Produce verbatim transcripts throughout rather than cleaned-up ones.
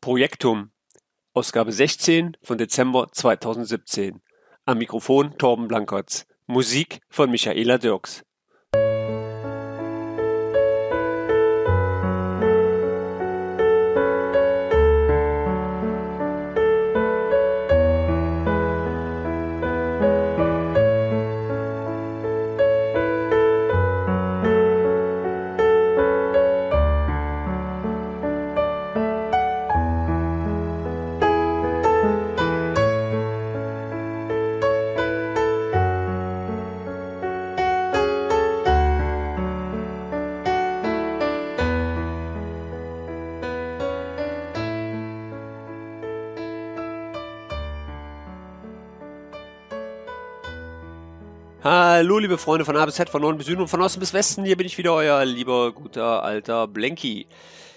Projektum, Ausgabe sechzehn von Dezember zweitausendsiebzehn. Am Mikrofon Torben Blankertz. Musik von Michaela Dirks. Hallo liebe Freunde von A bis Z, von Norden bis Süden und von Osten bis Westen, hier bin ich wieder, euer lieber, guter, alter Blanky.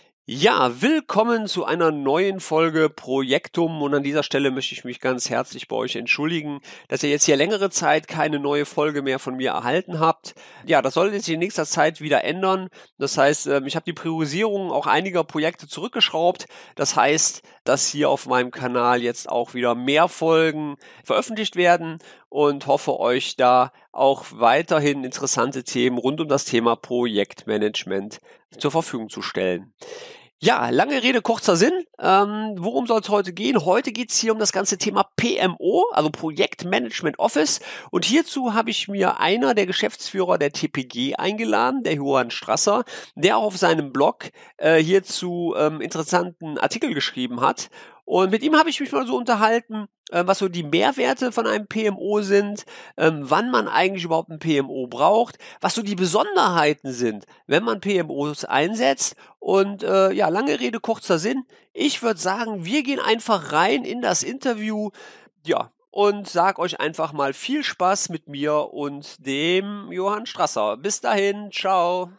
Ja, willkommen zu einer neuen Folge Projektum und an dieser Stelle möchte ich mich ganz herzlich bei euch entschuldigen, dass ihr jetzt hier längere Zeit keine neue Folge mehr von mir erhalten habt. Ja, das soll sich in nächster Zeit wieder ändern. Das heißt, ich habe die Priorisierung auch einiger Projekte zurückgeschraubt. Das heißt, dass hier auf meinem Kanal jetzt auch wieder mehr Folgen veröffentlicht werden und hoffe euch da auch weiterhin interessante Themen rund um das Thema Projektmanagement zur Verfügung zu stellen. Ja, lange Rede, kurzer Sinn. Ähm, worum soll es heute gehen? Heute geht es hier um das ganze Thema P M O, also Projektmanagement Office. Und hierzu habe ich mir einer der Geschäftsführer der T P G eingeladen, der Johann Strasser, der auf seinem Blog äh, hierzu ähm, interessanten Artikel geschrieben hat. Und mit ihm habe ich mich mal so unterhalten, äh, was so die Mehrwerte von einem P M O sind, ähm, wann man eigentlich überhaupt ein P M O braucht, was so die Besonderheiten sind, wenn man P M Os einsetzt. Und äh, ja, lange Rede, kurzer Sinn. Ich würde sagen, wir gehen einfach rein in das Interview, ja, und sag euch einfach mal viel Spaß mit mir und dem Johann Strasser. Bis dahin, ciao.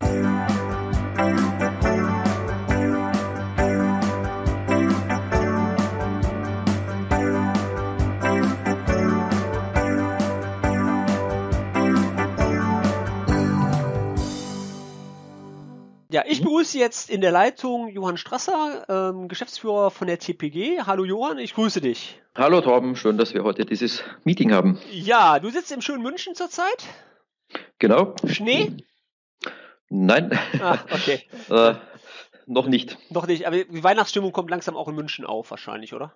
Ja, ich begrüße jetzt in der Leitung Johann Strasser, ähm, Geschäftsführer von der T P G. Hallo Johann, ich grüße dich. Hallo Torben, schön, dass wir heute dieses Meeting haben. Ja, du sitzt im schönen München zurzeit? Genau. Schnee? Nein. Ah, okay. äh, noch nicht. Noch nicht, aber die Weihnachtsstimmung kommt langsam auch in München auf wahrscheinlich, oder?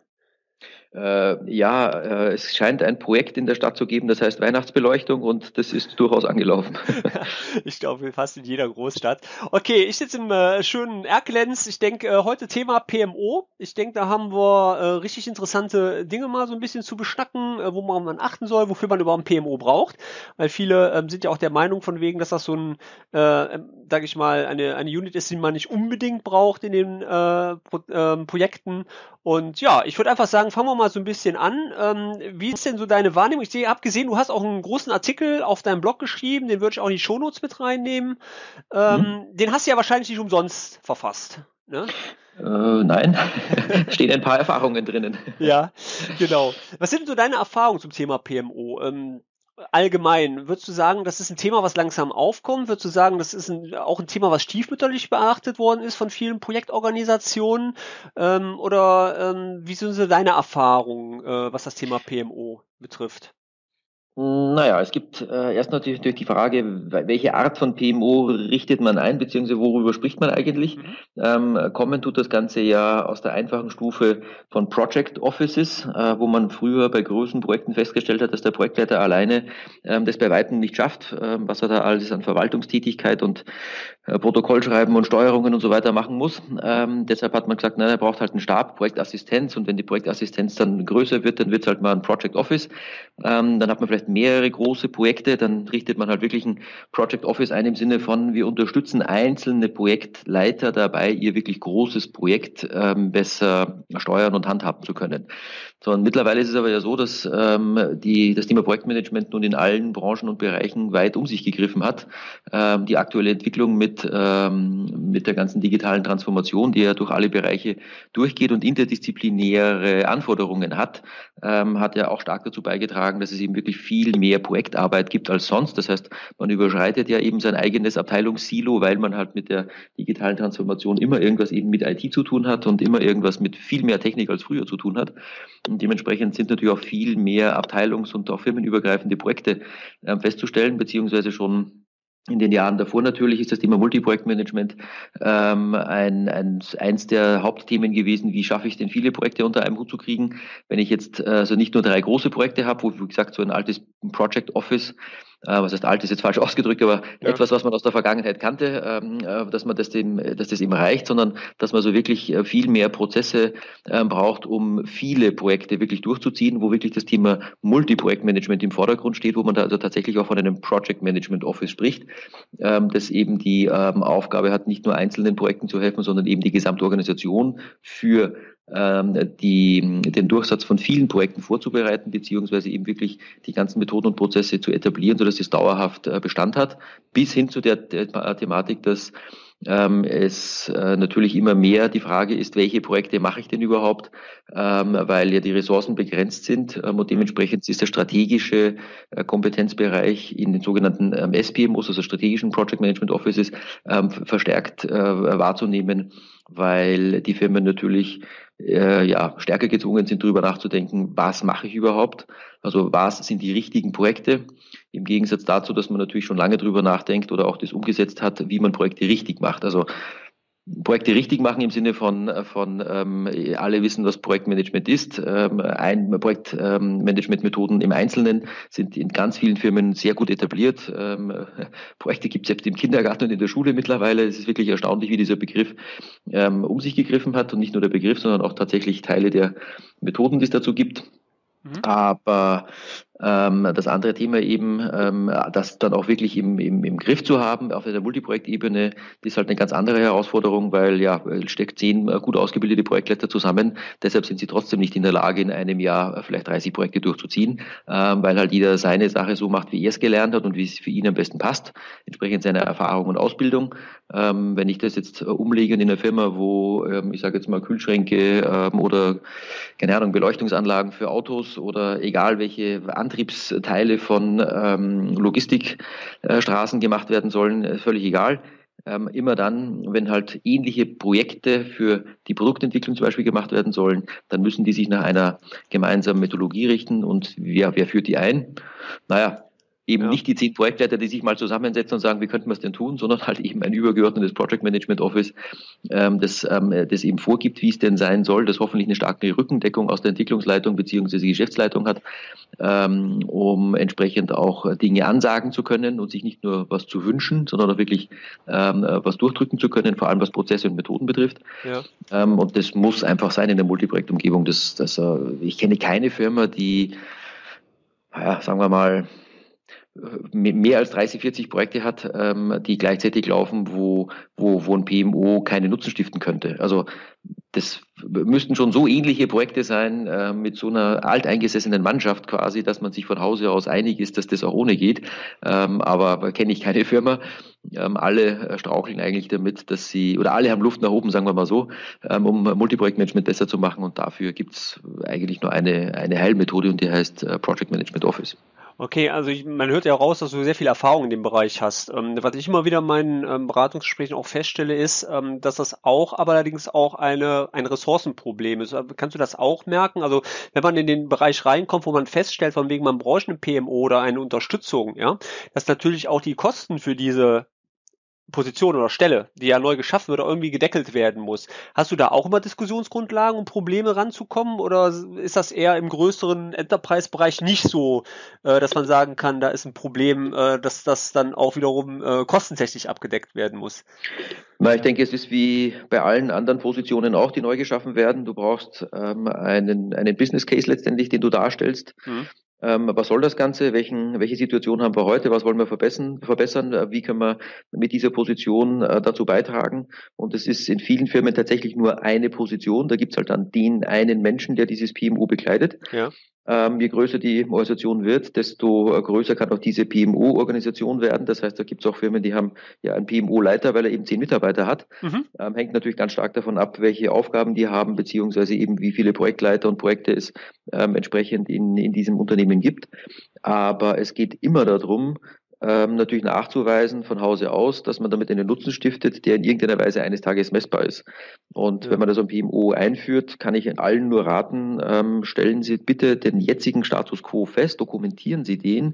Äh, ja, äh, es scheint ein Projekt in der Stadt zu geben, das heißt Weihnachtsbeleuchtung und das ist durchaus angelaufen. Ich glaube fast in jeder Großstadt. Okay, ich sitze im äh, schönen Erkelenz. Ich denke, äh, heute Thema P M O. Ich denke, da haben wir äh, richtig interessante Dinge mal so ein bisschen zu beschnacken, äh, wo man, man achten soll, wofür man überhaupt ein P M O braucht. Weil viele ähm, sind ja auch der Meinung von wegen, dass das so ein, äh, sage ich mal, eine, eine Unit ist, die man nicht unbedingt braucht in den äh, Pro, äh, Projekten. Und ja, ich würde einfach sagen, fangen wir mal so ein bisschen an. Ähm, wie ist denn so deine Wahrnehmung? Ich habe gesehen, du hast auch einen großen Artikel auf deinem Blog geschrieben, den würde ich auch in die Shownotes mit reinnehmen. Ähm, mhm. Den hast du ja wahrscheinlich nicht umsonst verfasst, ne? Äh, nein, stehen ein paar Erfahrungen drinnen. Ja, genau. Was sind so deine Erfahrungen zum Thema P M O? Ähm, allgemein, würdest du sagen, das ist ein Thema, was langsam aufkommt? Würdest du sagen, das ist ein, auch ein Thema, was stiefmütterlich beachtet worden ist von vielen Projektorganisationen? Ähm, oder ähm, wie sind so deine Erfahrungen, äh, was das Thema P M O betrifft? Naja, es gibt äh, erst natürlich die Frage, welche Art von P M O richtet man ein, beziehungsweise worüber spricht man eigentlich? Mhm. Ähm, kommen tut das Ganze ja aus der einfachen Stufe von Project Offices, äh, wo man früher bei größeren Projekten festgestellt hat, dass der Projektleiter alleine ähm, das bei Weitem nicht schafft, äh, was er da alles an Verwaltungstätigkeit und äh, Protokollschreiben und Steuerungen und so weiter machen muss. Ähm, deshalb hat man gesagt, nein, er braucht halt einen Stab, Projektassistenz, und wenn die Projektassistenz dann größer wird, dann wird es halt mal ein Project Office. Ähm, dann hat man vielleicht mehrere große Projekte, dann richtet man halt wirklich ein Project Office ein im Sinne von, wir unterstützen einzelne Projektleiter dabei, ihr wirklich großes Projekt ähm, besser steuern und handhaben zu können. So, und mittlerweile ist es aber ja so, dass ähm, die, das Thema Projektmanagement nun in allen Branchen und Bereichen weit um sich gegriffen hat. Ähm, die aktuelle Entwicklung mit, ähm, mit der ganzen digitalen Transformation, die ja durch alle Bereiche durchgeht und interdisziplinäre Anforderungen hat, ähm, hat ja auch stark dazu beigetragen, dass es eben wirklich viel mehr Projektarbeit gibt als sonst. Das heißt, man überschreitet ja eben sein eigenes Abteilungssilo, weil man halt mit der digitalen Transformation immer irgendwas eben mit I T zu tun hat und immer irgendwas mit viel mehr Technik als früher zu tun hat. Und dementsprechend sind natürlich auch viel mehr abteilungs- und auch firmenübergreifende Projekte äh, festzustellen, beziehungsweise schon in den Jahren davor natürlich ist das Thema Multiprojektmanagement ähm, ein, ein, eins der Hauptthemen gewesen. Wie schaffe ich es denn, viele Projekte unter einem Hut zu kriegen? Wenn ich jetzt äh, also nicht nur drei große Projekte habe, wo, wie gesagt, so ein altes Project Office, äh, was heißt alt, ist jetzt falsch ausgedrückt, aber ja. etwas, was man aus der Vergangenheit kannte, ähm, äh, dass man das dem, dass das eben reicht, sondern dass man so wirklich äh, viel mehr Prozesse äh, braucht, um viele Projekte wirklich durchzuziehen, wo wirklich das Thema Multiprojektmanagement im Vordergrund steht, wo man da also tatsächlich auch von einem Project Management Office spricht, ähm, das eben die ähm, Aufgabe hat, nicht nur einzelnen Projekten zu helfen, sondern eben die gesamte Organisation für ähm, die, den Durchsatz von vielen Projekten vorzubereiten, beziehungsweise eben wirklich die ganzen Methoden und Prozesse zu etablieren, sodass es dauerhaft äh, Bestand hat, bis hin zu der, der Thematik, dass ähm, es äh, natürlich immer mehr die Frage ist, welche Projekte mache ich denn überhaupt, ähm, weil ja die Ressourcen begrenzt sind ähm, und dementsprechend ist der strategische äh, Kompetenzbereich in den sogenannten ähm, S P M Os, also strategischen Project Management Offices, ähm, verstärkt äh, wahrzunehmen, weil die Firmen natürlich äh, ja stärker gezwungen sind, darüber nachzudenken, was mache ich überhaupt, also was sind die richtigen Projekte, im Gegensatz dazu, dass man natürlich schon lange darüber nachdenkt oder auch das umgesetzt hat, wie man Projekte richtig macht. Also Projekte richtig machen im Sinne von, von ähm, alle wissen, was Projektmanagement ist. Ähm, ein Projektmanagementmethoden im Einzelnen sind in ganz vielen Firmen sehr gut etabliert. Ähm, Projekte gibt es selbst im Kindergarten und in der Schule mittlerweile. Es ist wirklich erstaunlich, wie dieser Begriff ähm, um sich gegriffen hat und nicht nur der Begriff, sondern auch tatsächlich Teile der Methoden, die es dazu gibt. Mhm. Aber ähm, das andere Thema eben, ähm, das dann auch wirklich im, im, im Griff zu haben auf der Multiprojektebene, ist halt eine ganz andere Herausforderung, weil ja, steckt zehn gut ausgebildete Projektleiter zusammen. Deshalb sind sie trotzdem nicht in der Lage, in einem Jahr vielleicht dreißig Projekte durchzuziehen, ähm, weil halt jeder seine Sache so macht, wie er es gelernt hat und wie es für ihn am besten passt, entsprechend seiner Erfahrung und Ausbildung. Ähm, wenn ich das jetzt umlege in einer Firma, wo, ähm, ich sage jetzt mal Kühlschränke ähm, oder, keine Ahnung, Beleuchtungsanlagen für Autos oder egal welche Antriebsteile von ähm, Logistikstraßen gemacht werden sollen, völlig egal. Ähm, immer dann, wenn halt ähnliche Projekte für die Produktentwicklung zum Beispiel gemacht werden sollen, dann müssen die sich nach einer gemeinsamen Methodologie richten und wer, wer führt die ein? Naja, eben ja. nicht die zehn Projektleiter, die sich mal zusammensetzen und sagen, wie könnten wir es denn tun, sondern halt eben ein übergeordnetes Project Management Office, ähm, das, ähm, das eben vorgibt, wie es denn sein soll, das hoffentlich eine starke Rückendeckung aus der Entwicklungsleitung bzw. Geschäftsleitung hat, ähm, um entsprechend auch Dinge ansagen zu können und sich nicht nur was zu wünschen, sondern auch wirklich ähm, was durchdrücken zu können, vor allem was Prozesse und Methoden betrifft. Ja. Ähm, und das muss einfach sein in der Multiprojektumgebung. Das, das, äh, ich kenne keine Firma, die, ja, sagen wir mal, mehr als dreißig, vierzig Projekte hat, ähm, die gleichzeitig laufen, wo, wo, wo ein P M O keinen Nutzen stiften könnte. Also das müssten schon so ähnliche Projekte sein, äh, mit so einer alteingesessenen Mannschaft quasi, dass man sich von Hause aus einig ist, dass das auch ohne geht. Ähm, aber kenne ich keine Firma. Ähm, alle straucheln eigentlich damit, dass sie, oder alle haben Luft nach oben, sagen wir mal so, ähm, um Multiprojektmanagement besser zu machen. Und dafür gibt's eigentlich nur eine, eine Heilmethode und die heißt äh, Project Management Office. Okay, also ich, man hört ja raus, dass du sehr viel Erfahrung in dem Bereich hast. Ähm, was ich immer wieder in meinen ähm, Beratungsgesprächen auch feststelle, ist, ähm, dass das auch, aber allerdings auch eine, ein Ressourcenproblem ist. Kannst du das auch merken? Also wenn man in den Bereich reinkommt, wo man feststellt, von wegen man braucht eine P M O oder eine Unterstützung, ja, dass natürlich auch die Kosten für diese Position oder Stelle, die ja neu geschaffen wird, irgendwie gedeckelt werden muss. Hast du da auch immer Diskussionsgrundlagen, um Probleme ranzukommen, oder ist das eher im größeren Enterprise-Bereich nicht so, äh, dass man sagen kann, da ist ein Problem, äh, dass das dann auch wiederum äh, kostentechnisch abgedeckt werden muss? Na, ich denke, es ist wie bei allen anderen Positionen auch, die neu geschaffen werden. Du brauchst ähm, einen, einen Business Case letztendlich, den du darstellst. Mhm. Ähm, was soll das Ganze? Welchen, welche Situation haben wir heute? Was wollen wir verbessern? verbessern? Wie können wir mit dieser Position äh, dazu beitragen? Und es ist in vielen Firmen tatsächlich nur eine Position. Da gibt's halt dann den einen Menschen, der dieses P M O bekleidet. Ja. Ähm, je größer die Organisation wird, desto größer kann auch diese P M O-Organisation werden. Das heißt, da gibt es auch Firmen, die haben ja einen P M O-Leiter, weil er eben zehn Mitarbeiter hat. Mhm. Ähm, hängt natürlich ganz stark davon ab, welche Aufgaben die haben, beziehungsweise eben wie viele Projektleiter und Projekte es ähm, entsprechend in, in diesem Unternehmen gibt. Aber es geht immer darum, ähm, natürlich nachzuweisen von Hause aus, dass man damit einen Nutzen stiftet, der in irgendeiner Weise eines Tages messbar ist. Und Ja. wenn man das am P M O einführt, kann ich allen nur raten, ähm, stellen Sie bitte den jetzigen Status quo fest, dokumentieren Sie den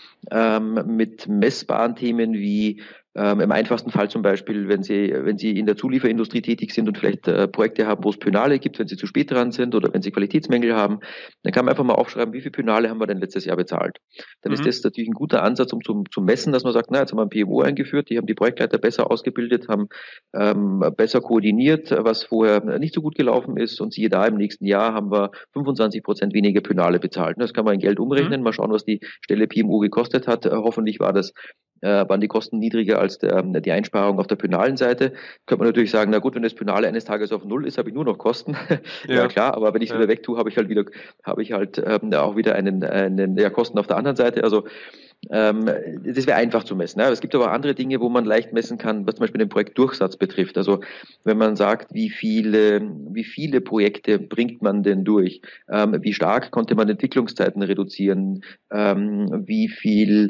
ähm, mit messbaren Themen wie ähm, im einfachsten Fall zum Beispiel, wenn Sie, wenn Sie in der Zulieferindustrie tätig sind und vielleicht äh, Projekte haben, wo es Pönale gibt, wenn Sie zu spät dran sind oder wenn Sie Qualitätsmängel haben, dann kann man einfach mal aufschreiben, wie viel Pönale haben wir denn letztes Jahr bezahlt. Dann ist Mhm. das natürlich ein guter Ansatz, um zum, zum Messen, dass man sagt, na, jetzt haben wir ein P M O eingeführt, die haben die Projektleiter besser ausgebildet, haben ähm, besser koordiniert, was vorher nicht so gut gelaufen ist und siehe da, im nächsten Jahr haben wir fünfundzwanzig Prozent weniger Pönale bezahlt. Das kann man in Geld Mhm. umrechnen, mal schauen, was die Stelle P M O gekostet hat. Äh, hoffentlich war das äh, waren die Kosten niedriger als der, die Einsparung auf der penalen Seite. Könnte man natürlich sagen, na gut, wenn das Penale eines Tages auf Null ist, habe ich nur noch Kosten. Ja Ja. klar, aber wenn ich es Ja. wieder wegtue, habe ich halt wieder, habe ich halt ähm, auch wieder einen, einen ja, Kosten auf der anderen Seite. Also ähm, das wäre einfach zu messen. Ja. Es gibt aber andere Dinge, wo man leicht messen kann, was zum Beispiel den Projektdurchsatz betrifft. Also wenn man sagt, wie viele, wie viele Projekte bringt man denn durch? Ähm, wie stark konnte man Entwicklungszeiten reduzieren? Ähm, wie viel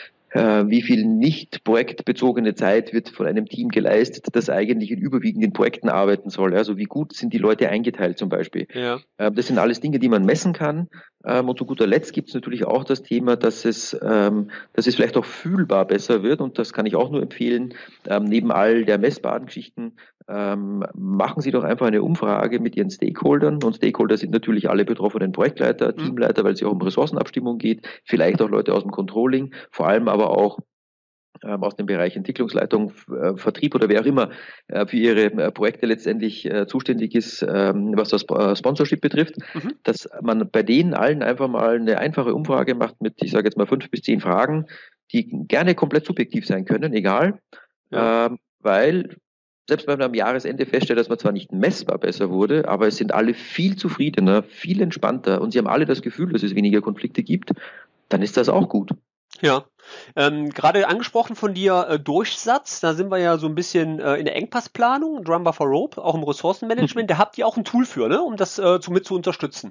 äh, wie viel nicht projektbezogene Zeit wird von einem Team geleistet, das eigentlich in überwiegenden Projekten arbeiten soll. Also wie gut sind die Leute eingeteilt zum Beispiel. Ja. Ähm, das sind alles Dinge, die man messen kann. Ähm, und zu guter Letzt gibt es natürlich auch das Thema, dass es, ähm, dass es vielleicht auch fühlbar besser wird. Und das kann ich auch nur empfehlen. Ähm, neben all der messbaren Geschichten ähm, machen Sie doch einfach eine Umfrage mit Ihren Stakeholdern. Und Stakeholder sind natürlich alle betroffenen Projektleiter, Mhm. Teamleiter, weil es ja auch um Ressourcenabstimmung geht, vielleicht auch Leute aus dem Controlling, vor allem aber auch ähm, aus dem Bereich Entwicklungsleitung, äh, Vertrieb oder wer auch immer äh, für ihre äh, Projekte letztendlich äh, zuständig ist, ähm, was das äh, Sponsorship betrifft, Mhm. dass man bei denen allen einfach mal eine einfache Umfrage macht mit, ich sage jetzt mal fünf bis zehn Fragen, die gerne komplett subjektiv sein können, egal, Ja. ähm, weil selbst wenn man am Jahresende feststellt, dass man zwar nicht messbar besser wurde, aber es sind alle viel zufriedener, viel entspannter und sie haben alle das Gefühl, dass es weniger Konflikte gibt, dann ist das auch gut. Ja. Ähm, gerade angesprochen von dir äh, Durchsatz, da sind wir ja so ein bisschen äh, in der Engpassplanung, Drum Buffer Rope, auch im Ressourcenmanagement. Da habt ihr auch ein Tool für, ne, um das äh, zu, mit zu unterstützen.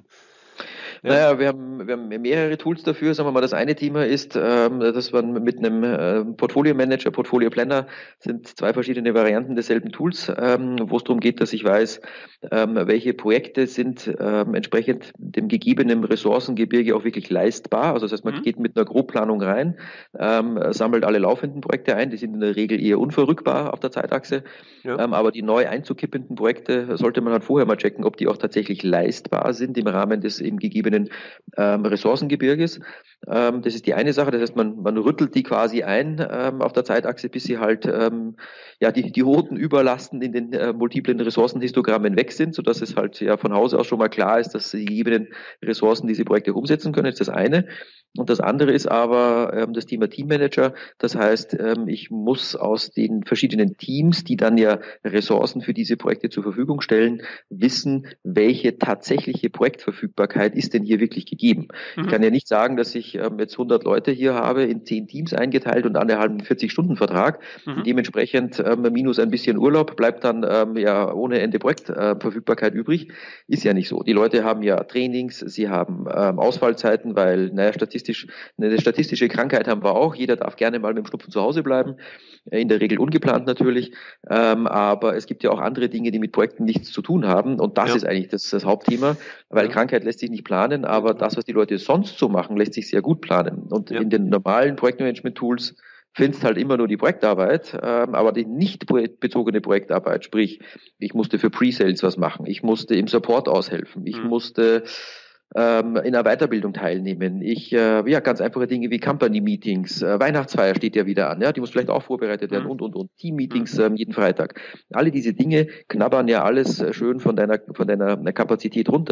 Ja. Naja, wir haben, wir haben mehrere Tools dafür. Sagen wir mal, das eine Thema ist, ähm, dass man mit einem äh, Portfolio Manager, Portfolio Planner sind zwei verschiedene Varianten desselben Tools, ähm, wo es darum geht, dass ich weiß, ähm, welche Projekte sind ähm, entsprechend dem gegebenen Ressourcengebirge auch wirklich leistbar. Also das heißt, man Mhm. geht mit einer Grobplanung rein, ähm, sammelt alle laufenden Projekte ein, die sind in der Regel eher unverrückbar auf der Zeitachse. Ja. Ähm, aber die neu einzukippenden Projekte sollte man halt vorher mal checken, ob die auch tatsächlich leistbar sind im Rahmen des eben gegebenen ähm, Ressourcengebirges. Ähm, das ist die eine Sache. Das heißt, man, man rüttelt die quasi ein ähm, auf der Zeitachse, bis sie halt ähm, ja die, die roten Überlasten in den äh, multiplen Ressourcenhistogrammen weg sind, sodass es halt ja von Hause aus schon mal klar ist, dass die gegebenen Ressourcen diese Projekte umsetzen können. Das ist das eine. Und das andere ist aber ähm, das Thema Teammanager. Das heißt, ähm, ich muss aus den verschiedenen Teams, die dann ja Ressourcen für diese Projekte zur Verfügung stellen, wissen, welche tatsächliche Projektverfügbarkeit ist denn hier wirklich gegeben. Ich Mhm. kann ja nicht sagen, dass ich ähm, jetzt hundert Leute hier habe, in zehn Teams eingeteilt und alle haben einen vierzig-Stunden-Vertrag. Mhm. Dementsprechend ähm, minus ein bisschen Urlaub bleibt dann ähm, ja ohne Ende Projektverfügbarkeit äh, übrig. Ist ja nicht so. Die Leute haben ja Trainings, sie haben ähm, Ausfallzeiten, weil, naja, statistisch, eine statistische Krankheit haben wir auch. Jeder darf gerne mal mit dem Schnupfen zu Hause bleiben. In der Regel ungeplant natürlich. Ähm, aber es gibt ja auch andere Dinge, die mit Projekten nichts zu tun haben. Und das Ja. ist eigentlich das, das Hauptthema, weil Ja. Krankheit lässt sich nicht planen, aber Genau. das, was die Leute sonst so machen, lässt sich sehr gut planen. Und Ja. in den normalen Projektmanagement-Tools findest halt immer nur die Projektarbeit, ähm, aber die nicht projektbezogene Projektarbeit, sprich, ich musste für Pre-Sales was machen, ich musste im Support aushelfen, ich Mhm. musste ähm, in einer Weiterbildung teilnehmen. Ich, äh, ja, ganz einfache Dinge wie Company-Meetings, äh, Weihnachtsfeier steht ja wieder an, ja, die muss vielleicht auch vorbereitet werden Mhm. und, und, und. Mhm. Team-Meetings ähm, jeden Freitag. Alle diese Dinge knabbern ja alles äh, schön von deiner, von deiner Kapazität runter.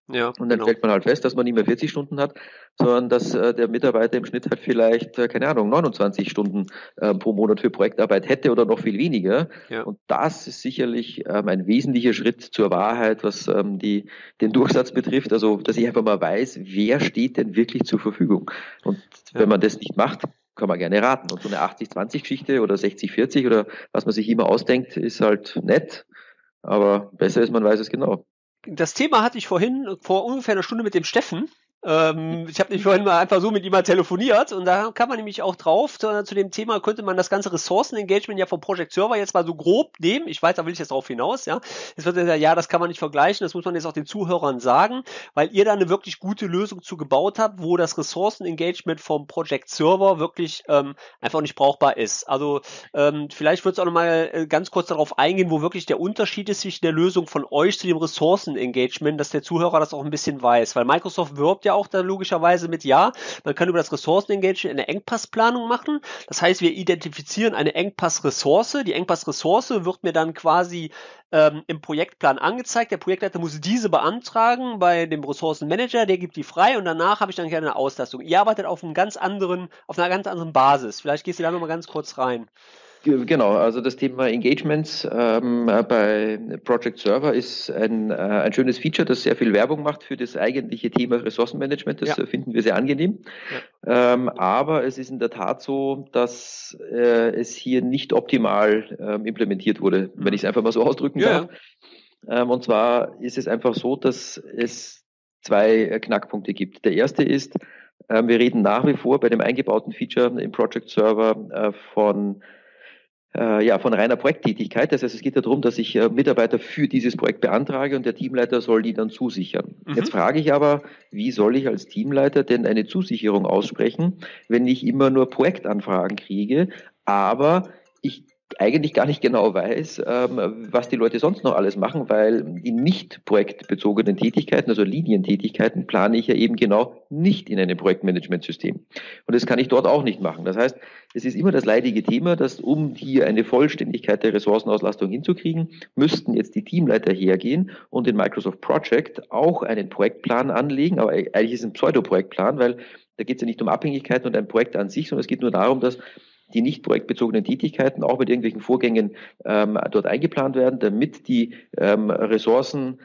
Ja, Und dann genau. stellt man halt fest, dass man nicht mehr vierzig Stunden hat, sondern dass äh, der Mitarbeiter im Schnitt halt vielleicht, äh, keine Ahnung, neunundzwanzig Stunden äh, pro Monat für Projektarbeit hätte oder noch viel weniger. Ja. Und das ist sicherlich ähm, ein wesentlicher Schritt zur Wahrheit, was ähm, die, den Durchsatz betrifft. Also, dass ich einfach mal weiß, wer steht denn wirklich zur Verfügung. Und Ja. wenn man das nicht macht, kann man gerne raten. Und so eine achtzig zwanzig Geschichte oder sechzig vierzig oder was man sich immer ausdenkt, ist halt nett. Aber besser ist, man weiß es genau. Das Thema hatte ich vorhin, vor ungefähr einer Stunde mit dem Steffen. Ähm, ich habe nämlich vorhin mal einfach so mit ihm mal telefoniert und da kam man nämlich auch drauf, zu, zu dem Thema könnte man das ganze Ressourcenengagement ja vom Project Server jetzt mal so grob nehmen. Ich weiß, da will ich jetzt drauf hinaus, ja. Jetzt wird ja, ja, das kann man nicht vergleichen, das muss man jetzt auch den Zuhörern sagen, weil ihr da eine wirklich gute Lösung zu gebaut habt, wo das Ressourcenengagement vom Project Server wirklich ähm, einfach nicht brauchbar ist. Also ähm, vielleicht würdest du auch nochmal äh, ganz kurz darauf eingehen, wo wirklich der Unterschied ist zwischen der Lösung von euch zu dem Ressourcenengagement, dass der Zuhörer das auch ein bisschen weiß, weil Microsoft wirbt ja auch da logischerweise mit, ja, man kann über das Ressourcenengagement eine Engpassplanung machen. Das heißt, wir identifizieren eine Engpassressource. Die Engpassressource wird mir dann quasi ähm, im Projektplan angezeigt. Der Projektleiter muss diese beantragen bei dem Ressourcenmanager, der gibt die frei und danach habe ich dann gerne eine Auslastung. Ihr arbeitet auf einem ganz anderen, auf einer ganz anderen Basis. Vielleicht gehst du da nochmal ganz kurz rein. Genau, also das Thema Engagements ähm, bei Project Server ist ein, äh, ein schönes Feature, das sehr viel Werbung macht für das eigentliche Thema Ressourcenmanagement. Das ja. finden wir sehr angenehm. Ja. Ähm, aber es ist in der Tat so, dass äh, es hier nicht optimal ähm, implementiert wurde, mhm. wenn ich es einfach mal so ausdrücken ja. darf. Ähm, und zwar ist es einfach so, dass es zwei äh, Knackpunkte gibt. Der erste ist, äh, wir reden nach wie vor bei dem eingebauten Feature im Project Server äh, von ja, von reiner Projekttätigkeit. Das heißt, es geht darum, dass ich äh, Mitarbeiter für dieses Projekt beantrage und der Teamleiter soll die dann zusichern. Mhm. Jetzt frage ich aber, wie soll ich als Teamleiter denn eine Zusicherung aussprechen, wenn ich immer nur Projektanfragen kriege, aber ich eigentlich gar nicht genau weiß, ähm, was die Leute sonst noch alles machen, weil die nicht projektbezogenen Tätigkeiten, also Linientätigkeiten, plane ich ja eben genau nicht in einem Projektmanagementsystem. Und das kann ich dort auch nicht machen. Das heißt, es ist immer das leidige Thema, dass um hier eine Vollständigkeit der Ressourcenauslastung hinzukriegen, müssten jetzt die Teamleiter hergehen und in Microsoft Project auch einen Projektplan anlegen, aber eigentlich ist es ein Pseudoprojektplan, weil da geht es ja nicht um Abhängigkeiten und ein Projekt an sich, sondern es geht nur darum, dass die nicht projektbezogenen Tätigkeiten auch mit irgendwelchen Vorgängen ähm, dort eingeplant werden, damit die ähm, Ressourcen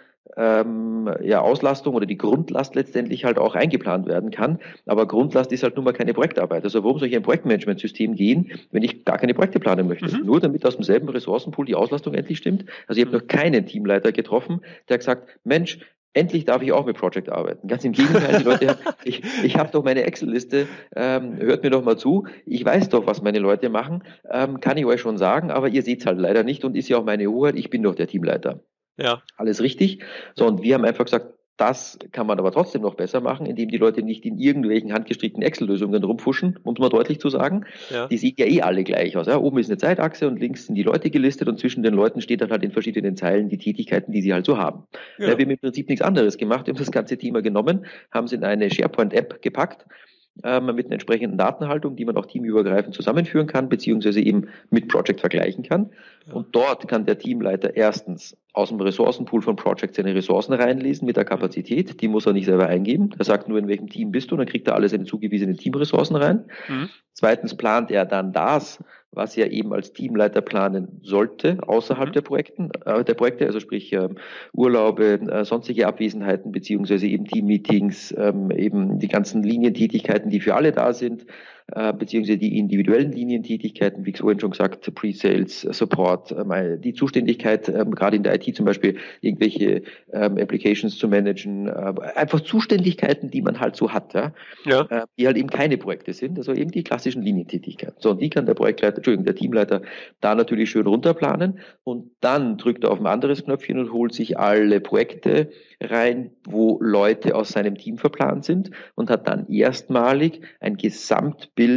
ähm, ja, Auslastung oder die Grundlast letztendlich halt auch eingeplant werden kann. Aber Grundlast ist halt nun mal keine Projektarbeit. Also warum soll ich ein Projektmanagementsystem gehen, wenn ich gar keine Projekte planen möchte? Mhm. Nur damit aus demselben Ressourcenpool die Auslastung endlich stimmt. Also ich habe mhm. noch keinen Teamleiter getroffen, der hat gesagt, Mensch, endlich darf ich auch mit Project arbeiten. Ganz im Gegenteil, die Leute, ich, ich habe doch meine Excel-Liste, ähm, hört mir doch mal zu, ich weiß doch, was meine Leute machen, ähm, kann ich euch schon sagen, aber ihr seht es halt leider nicht und ist ja auch meine Hoheit, ich bin doch der Teamleiter. Ja. Alles richtig. So, und wir haben einfach gesagt, das kann man aber trotzdem noch besser machen, indem die Leute nicht in irgendwelchen handgestrickten Excel-Lösungen rumfuschen, um es mal deutlich zu sagen. Ja. Die sehen ja eh alle gleich aus. Ja? Oben ist eine Zeitachse und links sind die Leute gelistet und zwischen den Leuten steht dann halt in verschiedenen Zeilen die Tätigkeiten, die sie halt so haben. Ja. Ja, wir haben im Prinzip nichts anderes gemacht. Wir haben das ganze Thema genommen, haben es in eine SharePoint-App gepackt, ähm, mit einer entsprechenden Datenhaltung, die man auch teamübergreifend zusammenführen kann, beziehungsweise eben mit Project vergleichen kann. Ja. Und dort kann der Teamleiter erstens aus dem Ressourcenpool von Project seine Ressourcen reinlesen mit der Kapazität. Die muss er nicht selber eingeben. Er sagt nur, in welchem Team bist du, und dann kriegt er alle seine zugewiesenen Teamressourcen rein. Mhm. Zweitens plant er dann das, was er eben als Teamleiter planen sollte, außerhalb mhm. der Projekten, äh, der Projekte, also sprich äh, Urlaube, äh, sonstige Abwesenheiten, beziehungsweise eben Teammeetings, ähm, eben die ganzen Linientätigkeiten, die für alle da sind, äh, beziehungsweise die individuellen Linientätigkeiten, wie ich vorhin schon gesagt, Pre-Sales, Support, äh, die Zuständigkeit, äh, gerade in der I T zum Beispiel, irgendwelche ähm, Applications zu managen, äh, einfach Zuständigkeiten, die man halt so hat, ja? Ja. Äh, die halt eben keine Projekte sind, also eben die klassischen Linientätigkeiten. So, und die kann der Projektleiter, Entschuldigung, der Teamleiter da natürlich schön runterplanen und dann drückt er auf ein anderes Knöpfchen und holt sich alle Projekte rein, wo Leute aus seinem Team verplant sind und hat dann erstmalig ein Gesamtbild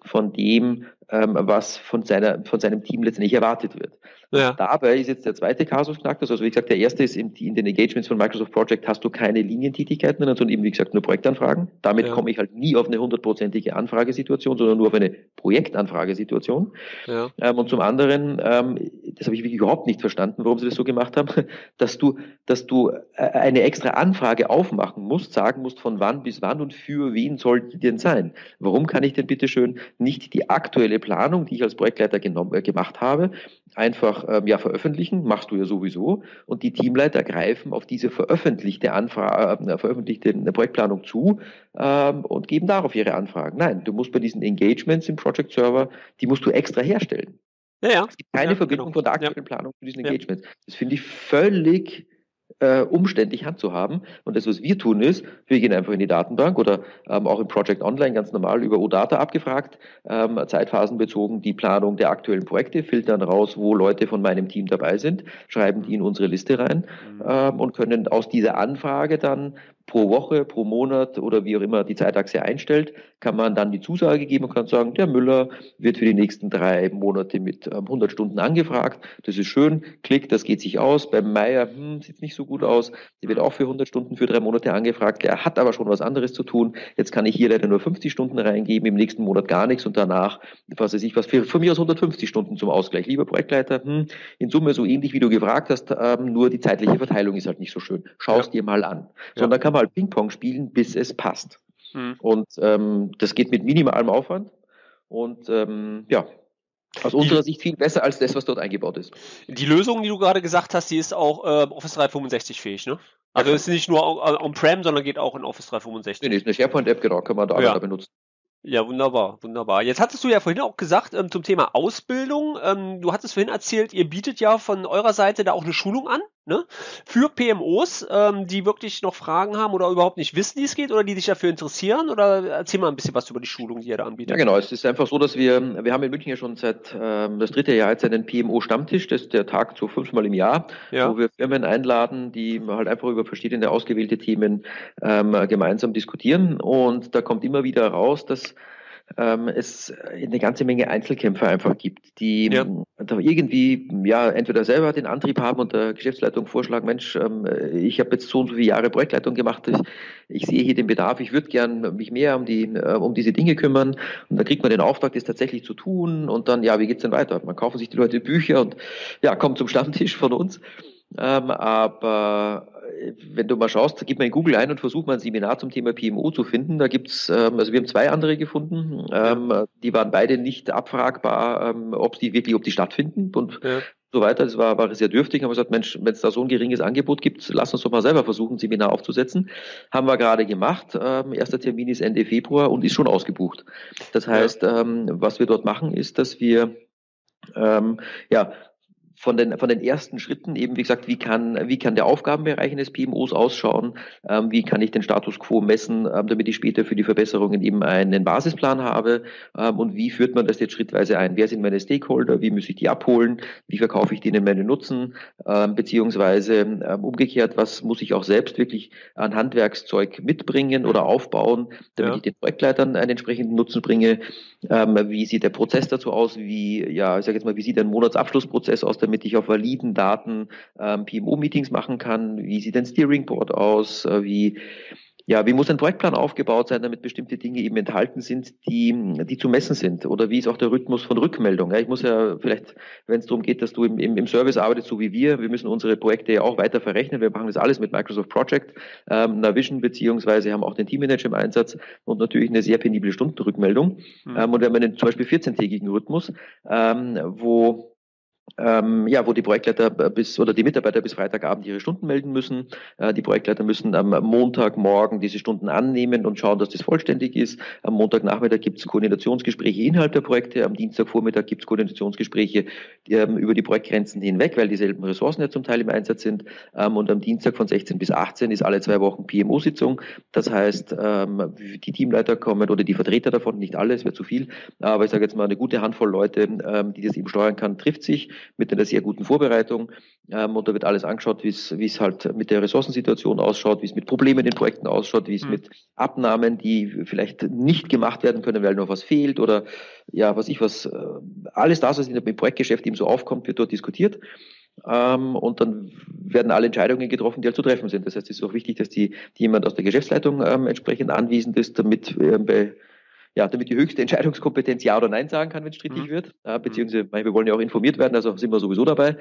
von dem, ähm, was von seiner, von seinem Team letztendlich erwartet wird. Ja. Dabei ist jetzt der zweite Kasus Knacktus, also wie gesagt, der erste ist, in, in den Engagements von Microsoft Project hast du keine Linientätigkeiten, sondern eben, wie gesagt, nur Projektanfragen. Damit Ja. komme ich halt nie auf eine hundertprozentige Anfragesituation, sondern nur auf eine Projektanfragesituation. Ja. Ähm, und zum anderen, ähm, das habe ich wirklich überhaupt nicht verstanden, warum sie das so gemacht haben, dass du, dass du eine extra Anfrage aufmachen musst, sagen musst, von wann bis wann und für wen soll die denn sein? Warum kann ich denn bitte schön nicht die aktuelle Planung, die ich als Projektleiter genommen, äh, gemacht habe, einfach ähm, ja veröffentlichen, machst du ja sowieso, und die Teamleiter greifen auf diese veröffentlichte Anfrage, äh, veröffentlichte Projektplanung zu ähm, und geben darauf ihre Anfragen. Nein, du musst bei diesen Engagements im Project Server, die musst du extra herstellen. Ja, ja. Es gibt keine ja, Verbindung genau. von der aktuellen ja. Planung zu diesen Ja. Engagements. Das finde ich völlig äh, umständlich handzuhaben. Und das, was wir tun, ist, wir gehen einfach in die Datenbank oder ähm, auch im Project Online ganz normal über OData abgefragt, ähm, zeitphasenbezogen die Planung der aktuellen Projekte, filtern raus, wo Leute von meinem Team dabei sind, schreiben die in unsere Liste rein Mhm. ähm, und können aus dieser Anfrage dann pro Woche, pro Monat oder wie auch immer die Zeitachse einstellt, kann man dann die Zusage geben und kann sagen, der Müller wird für die nächsten drei Monate mit ähm, hundert Stunden angefragt. Das ist schön, klick, das geht sich aus. Beim Meier hm, sieht nicht so gut aus. Der wird auch für hundert Stunden für drei Monate angefragt. Der hat aber schon was anderes zu tun. Jetzt kann ich hier leider nur fünfzig Stunden reingeben, im nächsten Monat gar nichts und danach, was weiß ich, was für, von mir aus hundertfünfzig Stunden zum Ausgleich. Lieber Projektleiter, hm, in Summe so ähnlich wie du gefragt hast, ähm, nur die zeitliche Verteilung ist halt nicht so schön. Schau es Ja. dir mal an. So, Ja. und dann kann man halt Ping-Pong spielen, bis es passt. Mhm. Und ähm, das geht mit minimalem Aufwand und ähm, ja, aus unserer Die, Sicht viel besser als das, was dort eingebaut ist. die Lösung, die du gerade gesagt hast, die ist auch äh, Office dreihundertfünfundsechzig fähig, ne? Also Ja, ist nicht nur on-prem, sondern geht auch in Office dreihundertfünfundsechzig. nee, nee, ist eine SharePoint-App, genau, kann man da Ja. benutzen. Ja, wunderbar, wunderbar. Jetzt hattest du ja vorhin auch gesagt, ähm, zum Thema Ausbildung, ähm, du hattest vorhin erzählt, ihr bietet ja von eurer Seite da auch eine Schulung an, ne? Für P M Os, ähm, die wirklich noch Fragen haben oder überhaupt nicht wissen, wie es geht oder die sich dafür interessieren, oder erzähl mal ein bisschen was über die Schulung, die ihr da anbietet. Ja, genau. Es ist einfach so, dass wir, wir haben in München ja schon seit ähm, das dritte Jahr jetzt einen P M O-Stammtisch, das ist der Tag so fünfmal im Jahr, Ja. wo wir Firmen einladen, die halt einfach über verschiedene ausgewählte Themen ähm, gemeinsam diskutieren. Und da kommt immer wieder raus, dass ähm, es eine ganze Menge Einzelkämpfer einfach gibt, die Ja. da irgendwie ja entweder selber den Antrieb haben und der Geschäftsleitung vorschlagen, Mensch, ähm, ich habe jetzt so und so viele Jahre Projektleitung gemacht, ich, ich sehe hier den Bedarf, ich würde gern mich mehr um die äh, um diese Dinge kümmern und dann kriegt man den Auftrag, das tatsächlich zu tun und dann, ja, wie geht's denn weiter? Man kaufen sich die Leute Bücher und ja, kommt zum Stammtisch von uns. Ähm, aber wenn du mal schaust, gib mal in Google ein und versuch mal ein Seminar zum Thema P M O zu finden. Da gibt's, ähm, also wir haben zwei andere gefunden, ähm, ja. Die waren beide nicht abfragbar, ähm, ob die wirklich, ob die stattfinden und ja. so weiter. Das war, war sehr dürftig. Haben wir gesagt, Mensch, wenn es da so ein geringes Angebot gibt, lass uns doch mal selber versuchen, ein Seminar aufzusetzen. Haben wir gerade gemacht. Ähm, erster Termin ist Ende Februar und ist schon ausgebucht. Das heißt, ja. ähm, was wir dort machen, ist, dass wir ähm, ja von den, von den ersten Schritten eben, wie gesagt, wie kann, wie kann der Aufgabenbereich eines P M Os ausschauen, ähm, wie kann ich den Status quo messen, ähm, damit ich später für die Verbesserungen eben einen Basisplan habe, ähm, und wie führt man das jetzt schrittweise ein? Wer sind meine Stakeholder? Wie muss ich die abholen? Wie verkaufe ich denen meinen Nutzen? Ähm, beziehungsweise ähm, umgekehrt, was muss ich auch selbst wirklich an Handwerkszeug mitbringen oder aufbauen, damit ja. ich den Projektleitern einen entsprechenden Nutzen bringe? Ähm, wie sieht der Prozess dazu aus? Wie, ja, ich sage jetzt mal, wie sieht ein Monatsabschlussprozess aus, damit ich auf validen Daten ähm, P M O-Meetings machen kann? Wie sieht ein Steering Board aus? Äh, wie, ja, wie muss ein Projektplan aufgebaut sein, damit bestimmte Dinge eben enthalten sind, die, die zu messen sind? Oder wie ist auch der Rhythmus von Rückmeldung? Ja, ich muss ja vielleicht, wenn es darum geht, dass du im, im, im Service arbeitest, so wie wir, wir müssen unsere Projekte ja auch weiter verrechnen. Wir machen das alles mit Microsoft Project, ähm, Navision, beziehungsweise haben auch den Teammanager im Einsatz und natürlich eine sehr penible Stundenrückmeldung. Mhm. Ähm, und wir haben einen zum Beispiel vierzehntägigen Rhythmus, ähm, wo Ähm, ja, wo die Projektleiter bis oder die Mitarbeiter bis Freitagabend ihre Stunden melden müssen. Äh, die Projektleiter müssen am Montagmorgen diese Stunden annehmen und schauen, dass das vollständig ist. Am Montagnachmittag gibt es Koordinationsgespräche innerhalb der Projekte. Am Dienstagvormittag gibt es Koordinationsgespräche die, ähm, über die Projektgrenzen hinweg, weil dieselben Ressourcen ja zum Teil im Einsatz sind. Ähm, und am Dienstag von sechzehn bis achtzehn ist alle zwei Wochen P M O-Sitzung. Das heißt, ähm, die Teamleiter kommen oder die Vertreter davon, nicht alle, es wäre zu viel, aber ich sage jetzt mal, eine gute Handvoll Leute, ähm, die das eben steuern kann, trifft sich. mit einer sehr guten Vorbereitung. Ähm, und da wird alles angeschaut, wie es wie es halt mit der Ressourcensituation ausschaut, wie es mit Problemen in Projekten ausschaut, wie es mhm. mit Abnahmen, die vielleicht nicht gemacht werden können, weil noch was fehlt oder ja, was ich was, äh, alles das, was in dem Projektgeschäft eben so aufkommt, wird dort diskutiert. Ähm, und dann werden alle Entscheidungen getroffen, die halt zu treffen sind. Das heißt, es ist auch wichtig, dass die, die jemand aus der Geschäftsleitung ähm, entsprechend anwesend ist, damit äh, bei ja, damit die höchste Entscheidungskompetenz Ja oder Nein sagen kann, wenn es strittig mhm. wird. Äh, beziehungsweise, wir wollen ja auch informiert werden, also sind wir sowieso dabei.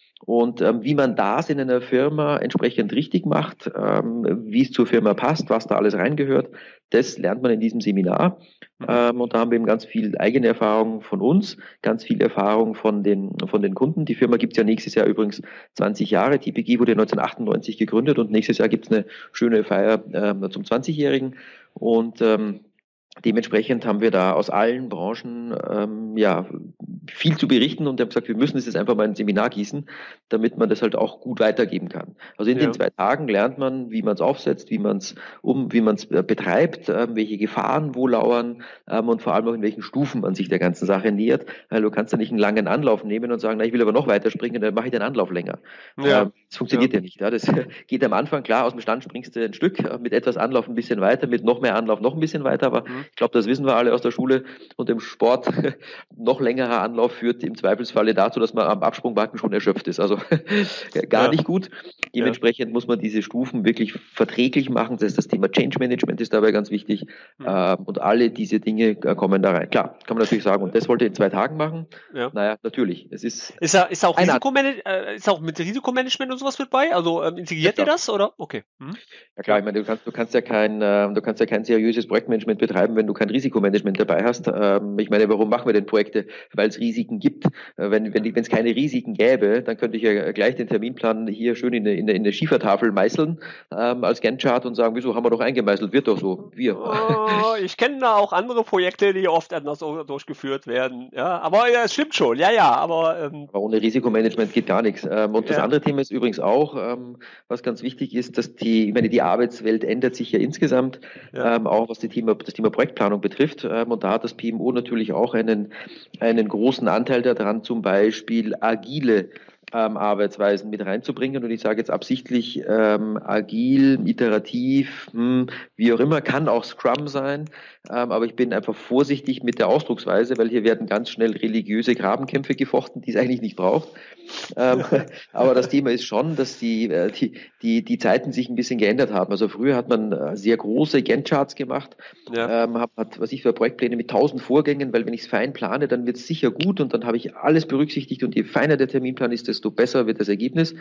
Und ähm, wie man das in einer Firma entsprechend richtig macht, ähm, wie es zur Firma passt, was da alles reingehört, das lernt man in diesem Seminar. Mhm. Ähm, und da haben wir eben ganz viel eigene Erfahrung von uns, ganz viel Erfahrung von den, von den Kunden. Die Firma gibt es ja nächstes Jahr übrigens zwanzig Jahre. T P G wurde neunzehnhundertachtundneunzig gegründet und nächstes Jahr gibt es eine schöne Feier ähm, zum zwanzigjährigen. Und ähm, dementsprechend haben wir da aus allen Branchen ähm, ja viel zu berichten und haben gesagt, wir müssen es jetzt einfach mal in ein Seminar gießen, damit man das halt auch gut weitergeben kann. Also in ja. den zwei Tagen lernt man, wie man es aufsetzt, wie man es um, wie man es betreibt, äh, welche Gefahren wo lauern ähm, und vor allem auch in welchen Stufen man sich der ganzen Sache nähert. Weil du kannst ja nicht einen langen Anlauf nehmen und sagen, na, ich will aber noch weiter springen, dann mache ich den Anlauf länger. Ja. Ähm, das funktioniert ja, ja nicht. Ja. Das geht am Anfang, klar, aus dem Stand springst du ein Stück, mit etwas Anlauf ein bisschen weiter, mit noch mehr Anlauf noch ein bisschen weiter, aber mhm. ich glaube, das wissen wir alle aus der Schule und im Sport, noch längerer Anlauf führt im Zweifelsfalle dazu, dass man am Absprungbalken schon erschöpft ist. Also gar ja. nicht gut. Dementsprechend ja. muss man diese Stufen wirklich verträglich machen. Das, ist das Thema Change Management ist dabei ganz wichtig. Mhm. Ähm, und alle diese Dinge kommen da rein. Klar, kann man natürlich sagen, und das wollte ich in zwei Tagen machen. Ja. Naja, natürlich. Es ist, ist, da, ist, da auch Risikomanage- äh, ist auch mit Risikomanagement und sowas mit bei? Also ähm, integriert ja, ihr das? Oder? Okay. Mhm. Ja klar, ich meine, du kannst, du kannst ja kein, äh, du kannst ja kein seriöses Projektmanagement betreiben, wenn du kein Risikomanagement dabei hast. Ähm, ich meine, warum machen wir denn Projekte? Weil es Risiken gibt. Äh, wenn wenn es keine Risiken gäbe, dann könnte ich ja gleich den Terminplan hier schön in eine, in eine, in eine Schiefertafel meißeln ähm, als Gantt-Chart und sagen, wieso haben wir doch eingemeißelt? Wird doch so. Wir. Oh, ich kenne da auch andere Projekte, die oft anders durchgeführt werden. Ja, aber ja, es stimmt schon. Ja, ja, aber, ähm, aber ohne Risikomanagement geht gar nichts. Ähm, und das ja. andere Thema ist übrigens auch, ähm, was ganz wichtig ist, dass die, ich meine, die Arbeitswelt ändert sich ja insgesamt, ja. Ähm, auch was die Thema, das Thema Projektplanung betrifft. Ähm, und da hat das P M O natürlich auch einen, einen großen Anteil daran, zum Beispiel agile ähm, Arbeitsweisen mit reinzubringen. Und ich sage jetzt absichtlich ähm, agil, iterativ, hm, wie auch immer, kann auch Scrum sein. Ähm, aber ich bin einfach vorsichtig mit der Ausdrucksweise, weil hier werden ganz schnell religiöse Grabenkämpfe gefochten, die es eigentlich nicht braucht. Ähm, aber das Thema ist schon, dass die, die, die, die Zeiten sich ein bisschen geändert haben. Also früher hat man sehr große Gantt-Charts gemacht, ja. ähm, hat, hat, was ich für Projektpläne mit tausend Vorgängen, weil wenn ich es fein plane, dann wird es sicher gut und dann habe ich alles berücksichtigt und je feiner der Terminplan ist, desto besser wird das Ergebnis.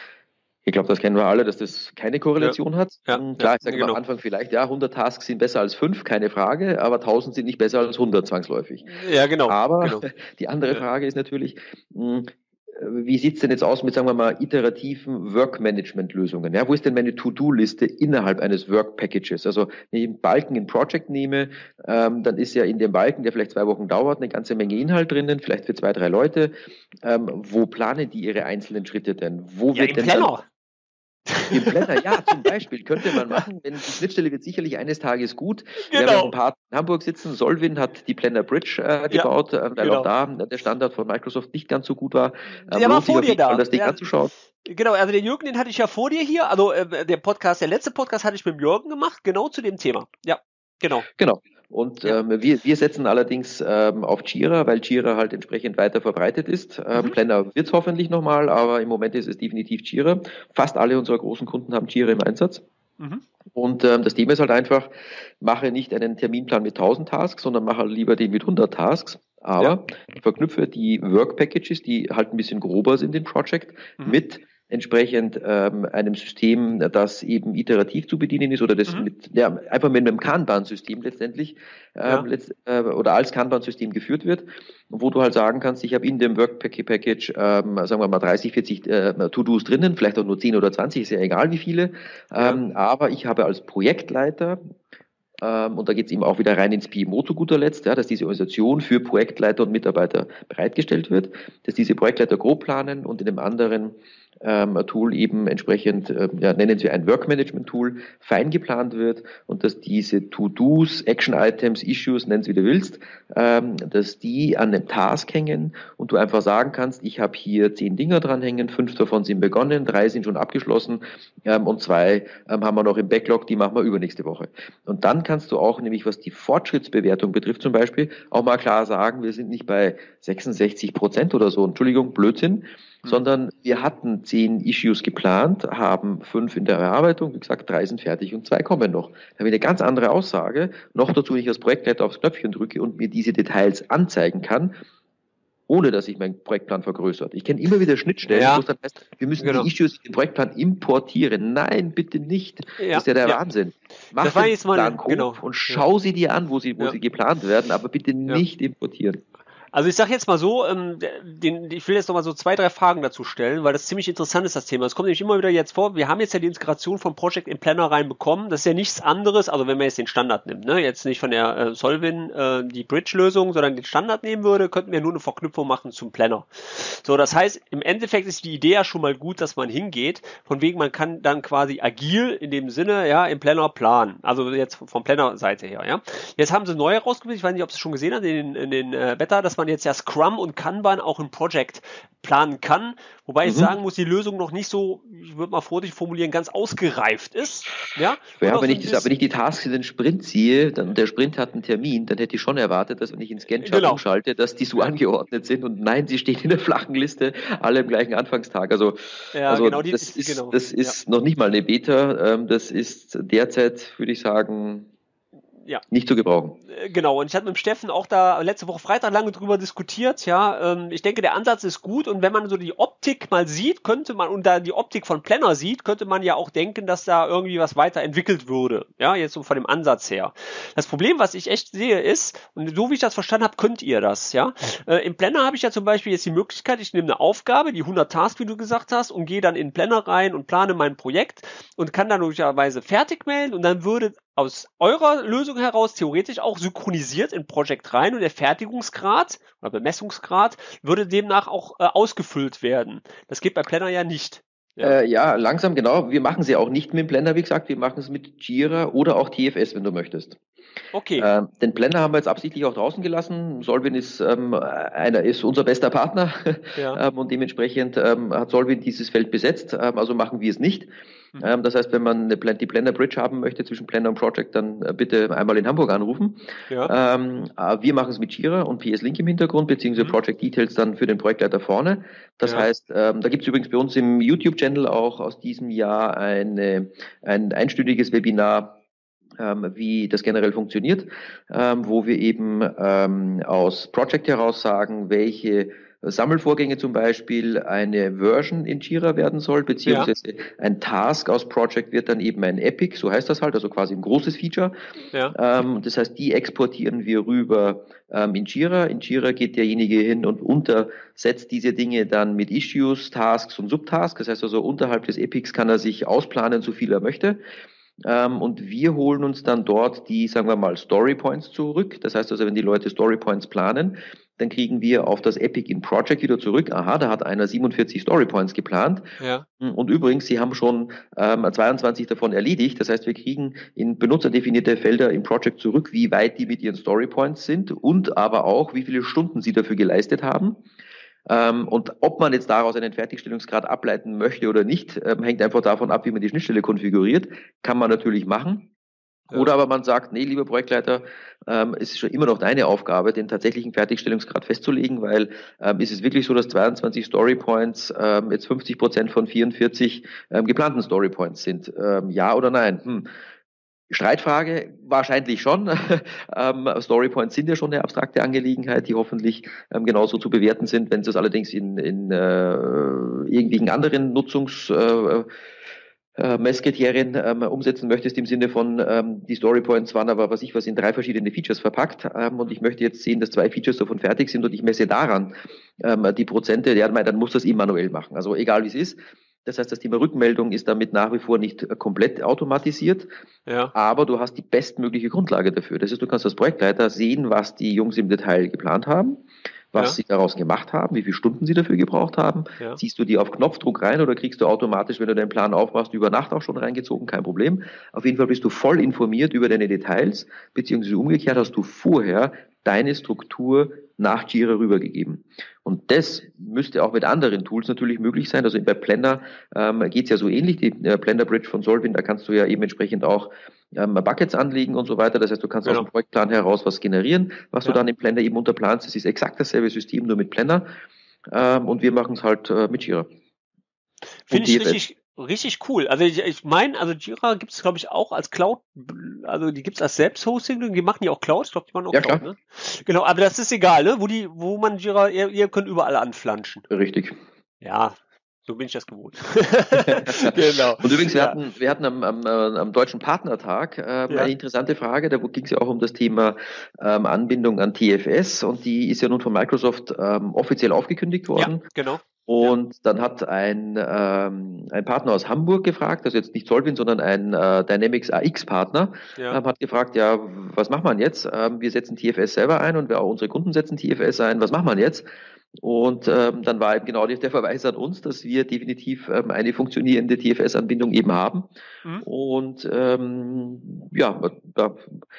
Ich glaube, das kennen wir alle, dass das keine Korrelation ja. hat. Ja. Klar, ich sage ja, genau. am Anfang vielleicht, ja, hundert Tasks sind besser als fünf, keine Frage, aber tausend sind nicht besser als hundert zwangsläufig. Ja, genau. Aber genau. die andere ja. Frage ist natürlich, mh, wie sieht's denn jetzt aus mit, sagen wir mal, iterativen Work-Management-Lösungen? Ja, wo ist denn meine To-Do-Liste innerhalb eines Work-Packages? Also, wenn ich einen Balken in Project nehme, ähm, dann ist ja in dem Balken, der vielleicht zwei Wochen dauert, eine ganze Menge Inhalt drinnen, vielleicht für zwei, drei Leute. Ähm, wo planen die ihre einzelnen Schritte denn? Wo ja, wird im denn Planner. Dann Im Planner, ja, zum Beispiel, könnte man machen, wenn die Schnittstelle wird sicherlich eines Tages gut. Genau. Wir haben ein paar in Hamburg sitzen, Solvin hat die Planner Bridge äh, gebaut, ja, äh, weil genau. auch da der Standard von Microsoft nicht ganz so gut war. Ähm, der war vor dir da. Das Ding der, anzuschauen. Genau, also den Jürgen, den hatte ich ja vor dir hier, also äh, der Podcast, der letzte Podcast hatte ich mit dem Jürgen gemacht, genau zu dem Thema. Ja, genau. Genau. Und ja. ähm, wir, wir setzen allerdings ähm, auf Jira, weil Jira halt entsprechend weiter verbreitet ist. Ähm, mhm. Planner wird es hoffentlich nochmal, aber im Moment ist es definitiv Jira. Fast alle unserer großen Kunden haben Jira im Einsatz. Mhm. Und ähm, das Thema ist halt einfach, mache nicht einen Terminplan mit tausend Tasks, sondern mache lieber den mit hundert Tasks. Aber ja. verknüpfe die Work Packages, die halt ein bisschen grober sind im Project, mhm. mit entsprechend ähm, einem System, das eben iterativ zu bedienen ist oder das mhm. mit, ja, einfach mit einem Kanban-System letztendlich ähm, ja. letzt, äh, oder als Kanban-System geführt wird, wo du halt sagen kannst, ich habe in dem Work-Package, ähm, sagen wir mal dreißig, vierzig äh, To-Dos drinnen, vielleicht auch nur zehn oder zwanzig, ist ja egal wie viele, ähm, ja. aber ich habe als Projektleiter Ähm, und da geht es eben auch wieder rein ins P M O zu guter Letzt, ja, dass diese Organisation für Projektleiter und Mitarbeiter bereitgestellt wird, dass diese Projektleiter grob planen und in dem anderen ähm, Tool eben entsprechend, äh, ja, nennen wir ein Work-Management-Tool, fein geplant wird und dass diese To-Dos, Action-Items, Issues, nenn es wie du willst, ähm, dass die an einem Task hängen und du einfach sagen kannst, ich habe hier zehn Dinger dranhängen, fünf davon sind begonnen, drei sind schon abgeschlossen ähm, und zwei ähm, haben wir noch im Backlog, die machen wir übernächste Woche. Und dann kannst du auch, nämlich was die Fortschrittsbewertung betrifft zum Beispiel, auch mal klar sagen, wir sind nicht bei sechsundsechzig Prozent oder so, Entschuldigung, Blödsinn, mhm. sondern wir hatten zehn Issues geplant, haben fünf in der Bearbeitung, wie gesagt, drei sind fertig und zwei kommen noch. Da habe ich eine ganz andere Aussage, noch dazu, wenn ich als Projektleiter aufs Knöpfchen drücke und mir diese Details anzeigen kann, ohne dass sich mein Projektplan vergrößert. Ich kenne immer wieder Schnittstellen, Ja, wo es dann heißt, wir müssen genau. die Issues in den Projektplan importieren. Nein, bitte nicht. Ja, das ist ja der ja. Wahnsinn. Mach Das war den jetzt mal, Plan grob genau. und schau sie dir an, wo sie, wo Ja. sie geplant werden, aber bitte Ja. nicht importieren. Also ich sage jetzt mal so, ähm, den, ich will jetzt noch mal so zwei, drei Fragen dazu stellen, weil das ziemlich interessant ist, das Thema. Es kommt nämlich immer wieder jetzt vor, wir haben jetzt ja die Integration von Project in Planner reinbekommen. Das ist ja nichts anderes, also wenn man jetzt den Standard nimmt, ne, jetzt nicht von der äh, Solvin äh, die Bridge-Lösung, sondern den Standard nehmen würde, könnten wir nur eine Verknüpfung machen zum Planner. So, das heißt, im Endeffekt ist die Idee ja schon mal gut, dass man hingeht, von wegen man kann dann quasi agil in dem Sinne, ja, im Planner planen. Also jetzt vom Planner-Seite her, ja. Jetzt haben sie neu herausgefunden, ich weiß nicht, ob Sie es schon gesehen haben, in, in den äh, Beta, dass man jetzt ja Scrum und Kanban auch im Project planen kann, wobei mhm. ich sagen muss, die Lösung noch nicht so, ich würde mal vorsichtig formulieren, ganz ausgereift ist. Ja, ja wenn, ich das, wenn ich die Tasks in den Sprint ziehe, dann der Sprint hat einen Termin, dann hätte ich schon erwartet, dass wenn ich ins Gantt-Chart genau. umschalte, dass die so angeordnet sind und nein, sie stehen in der flachen Liste, alle im gleichen Anfangstag. Also, ja, also genau, die, das ist, genau. das ist ja. noch nicht mal eine Beta, das ist derzeit, würde ich sagen, ja. nicht zu gebrauchen. Genau, und ich hatte mit dem Steffen auch da letzte Woche Freitag lange drüber diskutiert, ja, ähm, ich denke, der Ansatz ist gut und wenn man so die Optik mal sieht, könnte man, und da die Optik von Planner sieht, könnte man ja auch denken, dass da irgendwie was weiterentwickelt würde, ja, jetzt so von dem Ansatz her. Das Problem, was ich echt sehe, ist, und so wie ich das verstanden habe, könnt ihr das, ja, äh, im Planner habe ich ja zum Beispiel jetzt die Möglichkeit, ich nehme eine Aufgabe, die hundert Tasks, wie du gesagt hast, und gehe dann in den Planner rein und plane mein Projekt und kann dann möglicherweise fertig melden und dann würde aus eurer Lösung heraus theoretisch auch synchronisiert in Project rein und der Fertigungsgrad oder Bemessungsgrad würde demnach auch äh, ausgefüllt werden. Das geht bei Planner ja nicht. Ja. Äh, ja, langsam, genau. Wir machen sie auch nicht mit dem Planner, wie gesagt. Wir machen es mit Jira oder auch T F S, wenn du möchtest. Okay. Ähm, den Planner haben wir jetzt absichtlich auch draußen gelassen. Solvin ist, ähm, einer, ist unser bester Partner ja. ähm, und dementsprechend ähm, hat Solvin dieses Feld besetzt. Ähm, also machen wir es nicht. Mhm. Ähm, das heißt, wenn man eine Plan- die Planner Bridge haben möchte zwischen Planner und Project, dann äh, bitte einmal in Hamburg anrufen. Ja. Ähm, äh, wir machen es mit Jira und P S Link im Hintergrund, beziehungsweise mhm. Project Details dann für den Projektleiter vorne. Das ja. heißt, ähm, da gibt es übrigens bei uns im YouTube-Channel auch aus diesem Jahr eine, ein einstündiges Webinar, Ähm, wie das generell funktioniert, ähm, wo wir eben ähm, aus Project heraus sagen, welche Sammelvorgänge zum Beispiel eine Version in Jira werden soll, beziehungsweise ja. ein Task aus Project wird dann eben ein Epic, so heißt das halt, also quasi ein großes Feature. Ja. Ähm, das heißt, die exportieren wir rüber ähm, in Jira. In Jira geht derjenige hin und untersetzt diese Dinge dann mit Issues, Tasks und Subtasks. Das heißt also, unterhalb des Epics kann er sich ausplanen, so viel er möchte. Ähm, und wir holen uns dann dort die, sagen wir mal, Story Points zurück. Das heißt also, wenn die Leute Story Points planen, dann kriegen wir auf das Epic in Project wieder zurück. Aha, da hat einer siebenundvierzig Story Points geplant. Ja. Und übrigens, sie haben schon ähm, zweiundzwanzig davon erledigt. Das heißt, wir kriegen in benutzerdefinierte Felder im Project zurück, wie weit die mit ihren Story Points sind und aber auch, wie viele Stunden sie dafür geleistet haben. Ähm, und ob man jetzt daraus einen Fertigstellungsgrad ableiten möchte oder nicht, ähm, hängt einfach davon ab, wie man die Schnittstelle konfiguriert. Kann man natürlich machen. Ja. Oder aber man sagt, nee, lieber Projektleiter, ähm, es ist schon immer noch deine Aufgabe, den tatsächlichen Fertigstellungsgrad festzulegen, weil ähm, ist es wirklich so, dass zweiundzwanzig Story Points ähm, jetzt fünfzig Prozent von vierundvierzig ähm, geplanten Story Points sind? Ähm, ja oder nein? Hm. Streitfrage, wahrscheinlich schon. ähm, Storypoints sind ja schon eine abstrakte Angelegenheit, die hoffentlich ähm, genauso zu bewerten sind. Wenn du es allerdings in, in äh, irgendwelchen anderen Nutzungs äh, äh, Messkriterien ähm, umsetzen möchtest, im Sinne von ähm, die Storypoints waren aber, was ich was, in drei verschiedene Features verpackt ähm, und ich möchte jetzt sehen, dass zwei Features davon fertig sind und ich messe daran ähm, die Prozente, ja, dann muss das immer manuell machen. Also egal wie es ist. Das heißt, das Thema Rückmeldung ist damit nach wie vor nicht komplett automatisiert, ja. aber du hast die bestmögliche Grundlage dafür. Das heißt, du kannst als Projektleiter sehen, was die Jungs im Detail geplant haben. was Ja. sie daraus gemacht haben, wie viele Stunden sie dafür gebraucht haben. Ja. Ziehst du die auf Knopfdruck rein oder kriegst du automatisch, wenn du deinen Plan aufmachst, über Nacht auch schon reingezogen, kein Problem. Auf jeden Fall bist du voll informiert über deine Details, beziehungsweise umgekehrt hast du vorher deine Struktur nach Jira rübergegeben. Und das müsste auch mit anderen Tools natürlich möglich sein. Also bei Planner ähm, geht es ja so ähnlich. Die äh, Planner Bridge von Solvin, da kannst du ja eben entsprechend auch ähm, Buckets anlegen und so weiter. Das heißt, du kannst Genau. aus dem Projektplan heraus was generieren, was Ja. du dann im Planner eben unterplanst. Das ist exakt dasselbe System, nur mit Planner. Ähm, und wir machen es halt äh, mit Jira. Finde ich richtig, richtig cool. Also ich, ich meine, also Jira gibt es, glaube ich, auch als Cloud, also die gibt es als Selbsthosting, die machen die auch Cloud, ich glaube, die machen auch Ja, Cloud, klar. ne? Genau, aber das ist egal, ne? Wo die, wo man Jira, ihr, ihr könnt überall anflanschen. Richtig. Ja, so bin ich das gewohnt. Genau. Und übrigens, wir Ja. hatten, wir hatten am, am, äh, am Deutschen Partnertag ähm, Ja. eine interessante Frage. Da ging es ja auch um das Thema ähm, Anbindung an T F S und die ist ja nun von Microsoft ähm, offiziell aufgekündigt worden. Ja, genau. Und ja. Dann hat ein, ähm, ein Partner aus Hamburg gefragt, also jetzt nicht Solvin, sondern ein äh, Dynamics A X-Partner, Ja. ähm, hat gefragt, ja, was macht man jetzt? Ähm, wir setzen T F S selber ein und wir auch unsere Kunden setzen T F S ein. Was macht man jetzt? Und ähm, dann war eben genau der Verweis an uns, dass wir definitiv ähm, eine funktionierende T F S-Anbindung eben haben. Mhm. Und ähm, ja, da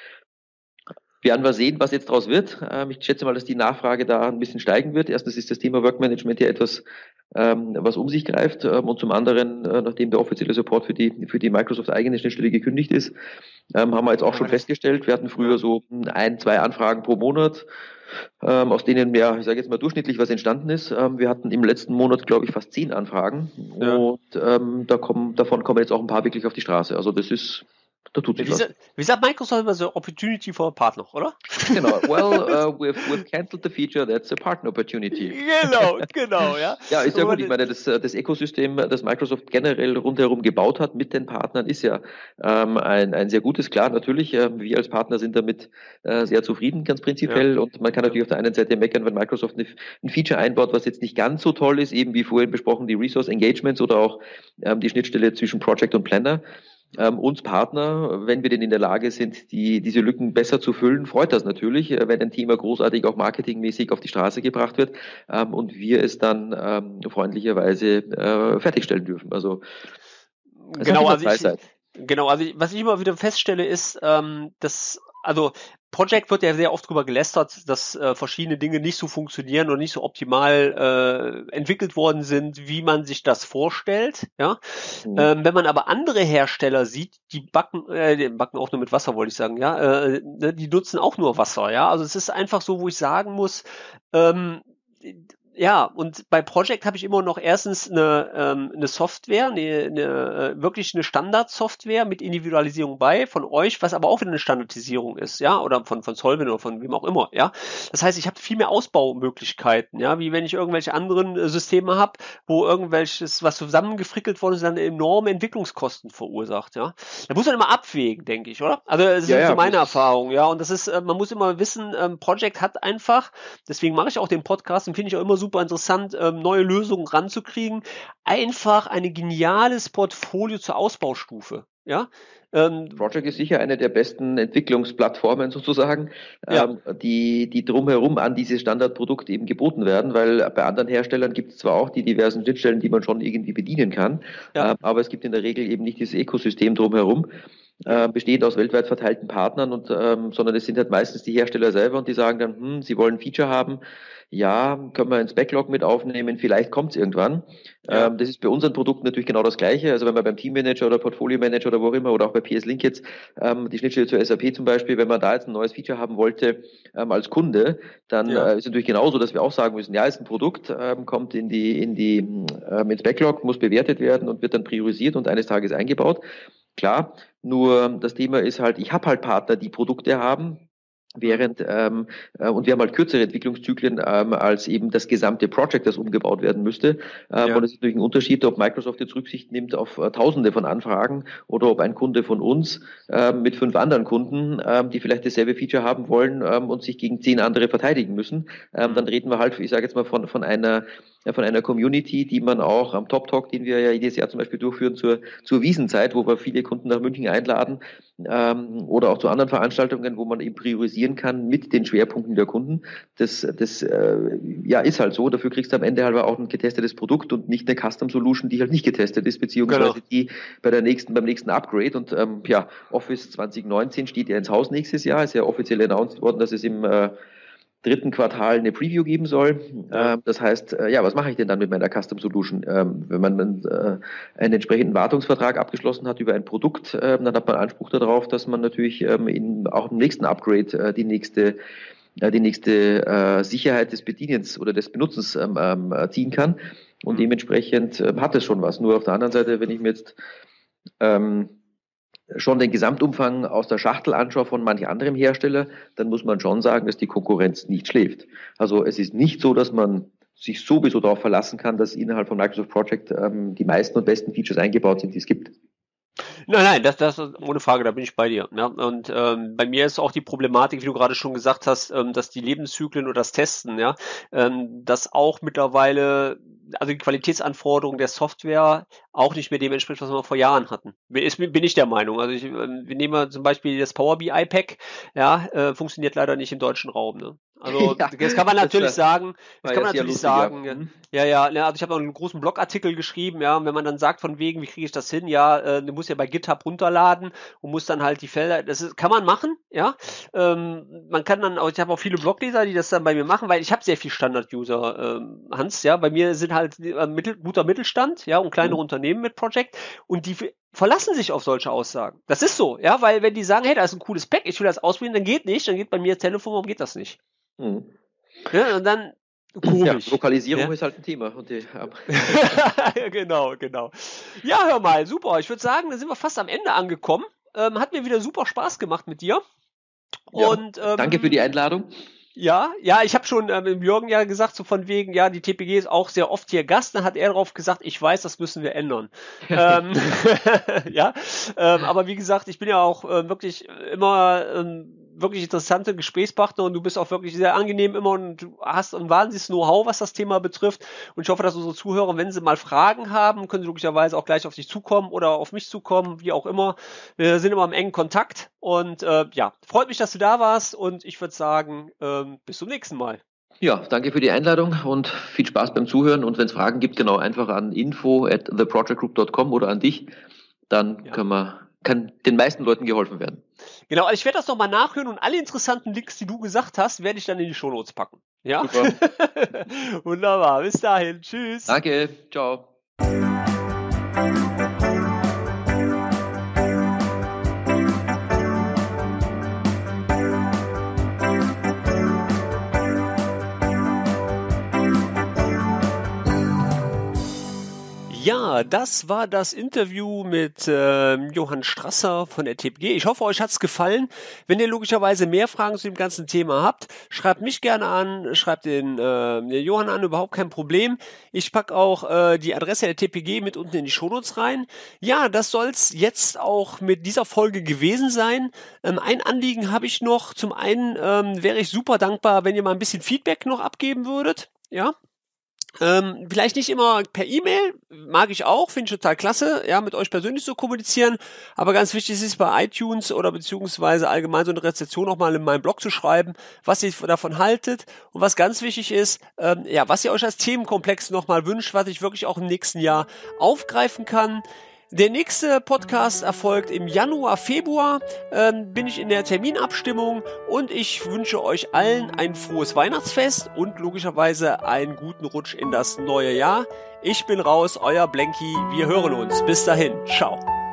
werden wir sehen, was jetzt daraus wird. Ähm, ich schätze mal, dass die Nachfrage da ein bisschen steigen wird. Erstens ist das Thema Workmanagement ja etwas, ähm, was um sich greift. Ähm, und zum anderen, äh, nachdem der offizielle Support für die, für die Microsoft eigene Schnittstelle gekündigt ist, ähm, haben wir jetzt auch schon festgestellt, wir hatten früher so ein, zwei Anfragen pro Monat, ähm, aus denen ja, ich sage jetzt mal durchschnittlich was entstanden ist. Ähm, wir hatten im letzten Monat, glaube ich, fast zehn Anfragen. Ja. Und ähm, da kommen, davon kommen jetzt auch ein paar wirklich auf die Straße. Also das ist, da tut sich Wie, was. sa- wie sagt Microsoft immer so, Opportunity for a Partner, oder? Genau. Well, uh, we've, we've cancelled the feature, that's a partner opportunity. Genau, genau, ja. Ja, ist ja Aber gut. Ich meine, das, das Ökosystem, das Microsoft generell rundherum gebaut hat mit den Partnern, ist ja ähm, ein, ein sehr gutes. Klar, natürlich, äh, wir als Partner sind damit äh, sehr zufrieden, ganz prinzipiell. Ja. Und man kann natürlich auf der einen Seite meckern, wenn Microsoft eine, ein Feature einbaut, was jetzt nicht ganz so toll ist, eben wie vorhin besprochen, die Resource Engagements oder auch ähm, die Schnittstelle zwischen Project und Planner. Ähm, uns Partner, wenn wir denn in der Lage sind, die, diese Lücken besser zu füllen, freut das natürlich, äh, wenn ein Thema großartig auch marketingmäßig auf die Straße gebracht wird ähm, und wir es dann ähm, freundlicherweise äh, fertigstellen dürfen. Also es Genau, hat immer also zwei ich, Seiten. genau, also ich, was ich immer wieder feststelle, ist, ähm, dass, also Project wird ja sehr oft drüber gelästert, dass äh, verschiedene Dinge nicht so funktionieren und nicht so optimal äh, entwickelt worden sind, wie man sich das vorstellt. Ja, Mhm. ähm, wenn man aber andere Hersteller sieht, die backen, äh, die backen auch nur mit Wasser, wollte ich sagen. Ja, äh, ne, die nutzen auch nur Wasser. Ja, also es ist einfach so, wo ich sagen muss, ähm, ja, und bei Project habe ich immer noch erstens eine, ähm, eine Software, eine, eine, äh, wirklich eine Standardsoftware mit Individualisierung bei von euch, was aber auch wieder eine Standardisierung ist, ja, oder von, von Solvin oder von wem auch immer, ja. Das heißt, ich habe viel mehr Ausbaumöglichkeiten, ja, wie wenn ich irgendwelche anderen äh, Systeme habe, wo irgendwelches, was zusammengefrickelt worden ist, dann enorme Entwicklungskosten verursacht, ja. Da muss man immer abwägen, denke ich, oder? Also das ist Ja, so ja, meine das ist- Erfahrung, ja, und das ist, äh, man muss immer wissen, ähm, Project hat einfach, deswegen mache ich auch den Podcast und finde ich auch immer super interessant, ähm, neue Lösungen ranzukriegen. Einfach ein geniales Portfolio zur Ausbaustufe. Ja, ähm, Project ist sicher eine der besten Entwicklungsplattformen sozusagen, ja, ähm, die, die drumherum an diese Standardprodukte eben geboten werden, weil bei anderen Herstellern gibt es zwar auch die diversen Schnittstellen, die man schon irgendwie bedienen kann, ja. ähm, aber es gibt in der Regel eben nicht dieses Ökosystem drumherum, äh, bestehend aus weltweit verteilten Partnern, und ähm, sondern es sind halt meistens die Hersteller selber und die sagen dann, hm, sie wollen ein Feature haben, ja, können wir ins Backlog mit aufnehmen, vielleicht kommt es irgendwann. Ja. Ähm, das ist bei unseren Produkten natürlich genau das Gleiche. Also wenn man beim Teammanager oder Portfolio Manager oder wo auch immer oder auch bei P S Link jetzt ähm, die Schnittstelle zur S A P zum Beispiel, wenn man da jetzt ein neues Feature haben wollte ähm, als Kunde, dann Ja. äh, ist natürlich genauso, dass wir auch sagen müssen, ja, ist ein Produkt, ähm, kommt in die in die ähm, ins Backlog, muss bewertet werden und wird dann priorisiert und eines Tages eingebaut. Klar, nur das Thema ist halt, ich habe halt Partner, die Produkte haben. Während, ähm, äh, und wir haben halt kürzere Entwicklungszyklen ähm, als eben das gesamte Project, das umgebaut werden müsste. Ähm, Ja. Und es ist natürlich ein Unterschied, ob Microsoft jetzt Rücksicht nimmt auf äh, Tausende von Anfragen oder ob ein Kunde von uns ähm, mit fünf anderen Kunden, ähm, die vielleicht dasselbe Feature haben wollen ähm, und sich gegen zehn andere verteidigen müssen. Ähm, Mhm. Dann reden wir halt, ich sage jetzt mal, von, von einer äh, von einer Community, die man auch am Top Talk, den wir ja jedes Jahr zum Beispiel durchführen zur, zur Wiesenzeit, wo wir viele Kunden nach München einladen, ähm, oder auch zu anderen Veranstaltungen, wo man eben priorisieren kann mit den Schwerpunkten der Kunden. Das, das äh, ja, ist halt so. Dafür kriegst du am Ende halt auch ein getestetes Produkt und nicht eine Custom Solution, die halt nicht getestet ist, beziehungsweise genau. die bei der nächsten, beim nächsten Upgrade. Und ähm, ja, Office zwanzig neunzehn steht ja ins Haus nächstes Jahr. Ist ja offiziell announced worden, dass es im äh, dritten Quartal eine Preview geben soll. Ja. Ähm, das heißt, äh, ja, was mache ich denn dann mit meiner Custom Solution? Ähm, wenn man äh, einen entsprechenden Wartungsvertrag abgeschlossen hat über ein Produkt, äh, dann hat man Anspruch darauf, dass man natürlich ähm, in, auch im nächsten Upgrade äh, die nächste äh, die nächste äh, Sicherheit des Bedienens oder des Benutzens ähm, äh, ziehen kann. Und mhm. dementsprechend äh, hat es schon was. Nur auf der anderen Seite, wenn ich mir jetzt ähm, schon den Gesamtumfang aus der Schachtel anschaue von manch anderem Hersteller, dann muss man schon sagen, dass die Konkurrenz nicht schläft. Also es ist nicht so, dass man sich sowieso darauf verlassen kann, dass innerhalb von Microsoft Project ähm, die meisten und besten Features eingebaut sind, die es gibt. Nein, nein, das, das ist ohne Frage, da bin ich bei dir. Ja. Und ähm, bei mir ist auch die Problematik, wie du gerade schon gesagt hast, ähm, dass die Lebenszyklen oder das Testen, ja, ähm, dass auch mittlerweile, also die Qualitätsanforderungen der Software auch nicht mehr dem entspricht, was wir vor Jahren hatten. Bin, bin ich der Meinung. Also ich, ähm, wir nehmen zum Beispiel das Power B I Pack, ja, äh, funktioniert leider nicht im deutschen Raum. Ne? Also ja, das kann man natürlich das sagen, das kann man natürlich lustig, sagen, ja, mhm. ja, ja, ja, also ich habe noch einen großen Blogartikel geschrieben, ja, und wenn man dann sagt von wegen, wie kriege ich das hin, ja, äh, du musst ja bei GitHub runterladen und musst dann halt die Felder, das ist, kann man machen, ja, ähm, man kann dann auch, ich habe auch viele Blogleser, die das dann bei mir machen, weil ich habe sehr viel Standard-User, ähm, Hans, ja, bei mir sind halt äh, mittel, guter Mittelstand, ja, und kleinere mhm. Unternehmen mit Project und die verlassen sich auf solche Aussagen. Das ist so, ja, weil wenn die sagen, hey, da ist ein cooles Pack, ich will das ausprobieren, dann geht nicht, dann geht bei mir das Telefon, warum geht das nicht? Mhm. Ja, und dann komisch. Ja, Lokalisierung ja? ist halt ein Thema. Und die, ja, genau, genau. Ja, hör mal, super. Ich würde sagen, da sind wir fast am Ende angekommen. Ähm, hat mir wieder super Spaß gemacht mit dir. Und ja, ähm, danke für die Einladung. Ja, ja, ich habe schon ähm, im Jürgen ja gesagt, so von wegen, ja, die T P G ist auch sehr oft hier Gast. Dann hat er darauf gesagt, ich weiß, das müssen wir ändern. ähm, ja, ähm, aber wie gesagt, ich bin ja auch äh, wirklich immer ähm, wirklich interessante Gesprächspartner und du bist auch wirklich sehr angenehm immer und du hast ein wahnsinniges Know-how, was das Thema betrifft. Und ich hoffe, dass unsere Zuhörer, wenn sie mal Fragen haben, können sie logischerweise auch gleich auf dich zukommen oder auf mich zukommen, wie auch immer. Wir sind immer im engen Kontakt und äh, ja, freut mich, dass du da warst und ich würde sagen, ähm, bis zum nächsten Mal. Ja, danke für die Einladung und viel Spaß beim Zuhören und wenn es Fragen gibt, genau einfach an info at the project group dot com oder an dich, dann ja. können wir kann den meisten Leuten geholfen werden. Genau, also ich werde das nochmal nachhören und alle interessanten Links, die du gesagt hast, werde ich dann in die Shownotes packen. Ja? Super. Wunderbar, bis dahin. Tschüss. Danke, ciao. Ja, das war das Interview mit äh, Johann Strasser von der T P G. Ich hoffe, euch hat's gefallen. Wenn ihr logischerweise mehr Fragen zu dem ganzen Thema habt, schreibt mich gerne an, schreibt den, äh, den Johann an, überhaupt kein Problem. Ich pack auch äh, die Adresse der T P G mit unten in die Shownotes rein. Ja, das soll's jetzt auch mit dieser Folge gewesen sein. Ähm, ein Anliegen habe ich noch. Zum einen ähm, wäre ich super dankbar, wenn ihr mal ein bisschen Feedback noch abgeben würdet. Ja. Ähm, vielleicht nicht immer per E-Mail, mag ich auch, finde ich total klasse, ja, mit euch persönlich zu kommunizieren, aber ganz wichtig ist es bei iTunes oder beziehungsweise allgemein so eine Rezension auch mal in meinem Blog zu schreiben, was ihr davon haltet und was ganz wichtig ist, ähm, ja, was ihr euch als Themenkomplex nochmal wünscht, was ich wirklich auch im nächsten Jahr aufgreifen kann. Der nächste Podcast erfolgt im Januar, Februar, ähm, bin ich in der Terminabstimmung und ich wünsche euch allen ein frohes Weihnachtsfest und logischerweise einen guten Rutsch in das neue Jahr. Ich bin raus, euer Blanky, wir hören uns. Bis dahin, ciao.